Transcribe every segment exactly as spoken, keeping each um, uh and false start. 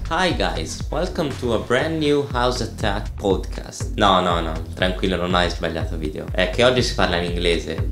Hi guys, welcome to a brand new House Attack podcast. No, no, no, tranquillo, non hai sbagliato video. È che oggi si parla in inglese.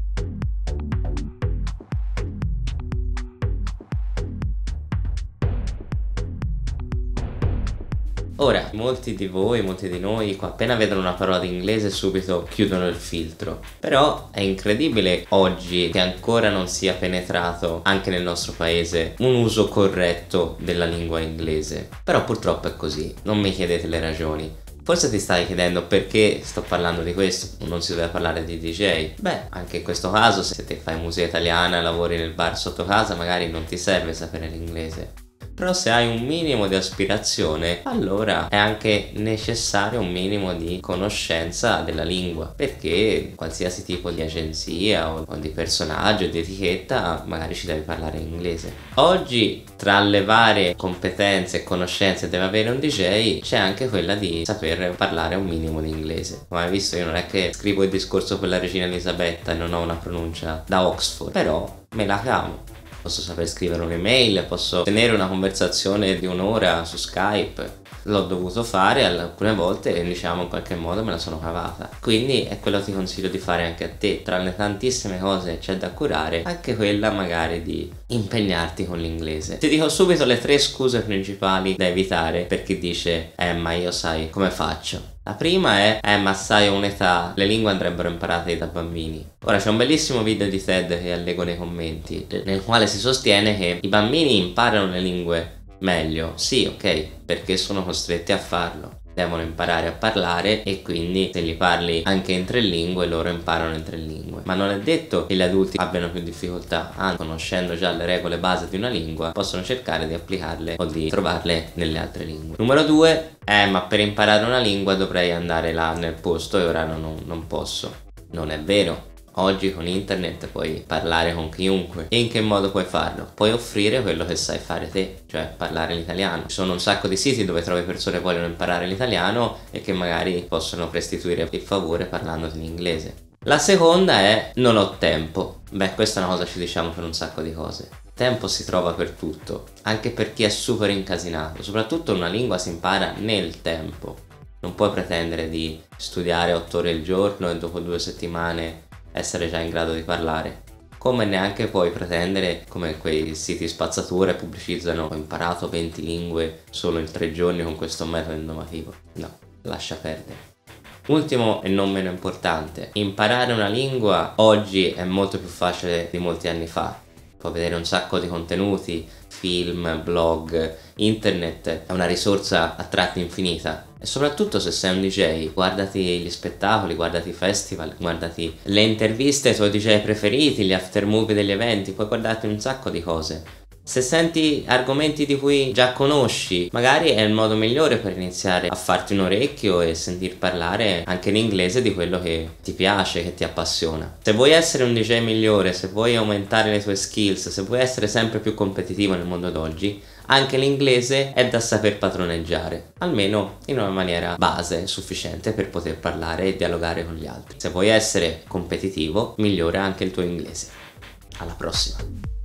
Ora, molti di voi, molti di noi, appena vedono una parola d'inglese subito chiudono il filtro. Però è incredibile oggi che ancora non sia penetrato anche nel nostro paese un uso corretto della lingua inglese. Però purtroppo è così, non mi chiedete le ragioni. Forse ti stai chiedendo perché sto parlando di questo, non si deve parlare di D J. Beh, anche in questo caso, se te fai musica italiana e lavori nel bar sotto casa, magari non ti serve sapere l'inglese. Però se hai un minimo di aspirazione, allora è anche necessario un minimo di conoscenza della lingua, perché qualsiasi tipo di agenzia o di personaggio, di etichetta, magari ci devi parlare in inglese. Oggi, tra le varie competenze e conoscenze che deve avere un D J, c'è anche quella di saper parlare un minimo di inglese. Come hai visto, io non è che scrivo il discorso per la regina Elisabetta e non ho una pronuncia da Oxford, però me la cavo. Posso saper scrivere un'email, posso tenere una conversazione di un'ora su Skype. L'ho dovuto fare alcune volte e diciamo in qualche modo me la sono cavata. Quindi è quello che ti consiglio di fare anche a te. Tra le tantissime cose che c'è da curare, anche quella magari di impegnarti con l'inglese. Ti dico subito le tre scuse principali da evitare per chi dice eh ma io sai come faccio. La prima è, eh ma sai a un'età le lingue andrebbero imparate da bambini. Ora c'è un bellissimo video di TED che allego nei commenti, nel quale si sostiene che i bambini imparano le lingue meglio. Sì, ok, perché sono costretti a farlo. Devono imparare a parlare e quindi se li parli anche in tre lingue loro imparano in tre lingue. Ma non è detto che gli adulti abbiano più difficoltà, anzi, conoscendo già le regole base di una lingua possono cercare di applicarle o di trovarle nelle altre lingue. Numero due, eh ma per imparare una lingua dovrei andare là nel posto e ora non, non posso. Non è vero. Oggi con internet puoi parlare con chiunque. E in che modo puoi farlo? Puoi offrire quello che sai fare te, cioè parlare l'italiano. Ci sono un sacco di siti dove trovi persone che vogliono imparare l'italiano e che magari possono restituire il favore parlandoti in inglese. La seconda è non ho tempo. Beh, questa è una cosa che ci diciamo per un sacco di cose. Tempo si trova per tutto, anche per chi è super incasinato. Soprattutto una lingua si impara nel tempo. Non puoi pretendere di studiare otto ore al giorno e dopo due settimane essere già in grado di parlare, come neanche puoi pretendere, come quei siti spazzatura pubblicizzano, ho imparato venti lingue solo in tre giorni con questo metodo innovativo. No, lascia perdere. Ultimo e non meno importante, imparare una lingua oggi è molto più facile di molti anni fa. Puoi vedere un sacco di contenuti, film, blog, internet è una risorsa a tratti infinita. E soprattutto se sei un D J, guardati gli spettacoli, guardati i festival, guardati le interviste ai tuoi D J preferiti, gli after movie degli eventi, puoi guardarti un sacco di cose. Se senti argomenti di cui già conosci, magari è il modo migliore per iniziare a farti un orecchio e sentir parlare anche in inglese di quello che ti piace, che ti appassiona. Se vuoi essere un D J migliore, se vuoi aumentare le tue skills, se vuoi essere sempre più competitivo nel mondo d'oggi, anche l'inglese è da saper padroneggiare, almeno in una maniera base sufficiente per poter parlare e dialogare con gli altri. Se vuoi essere competitivo, migliora anche il tuo inglese. Alla prossima!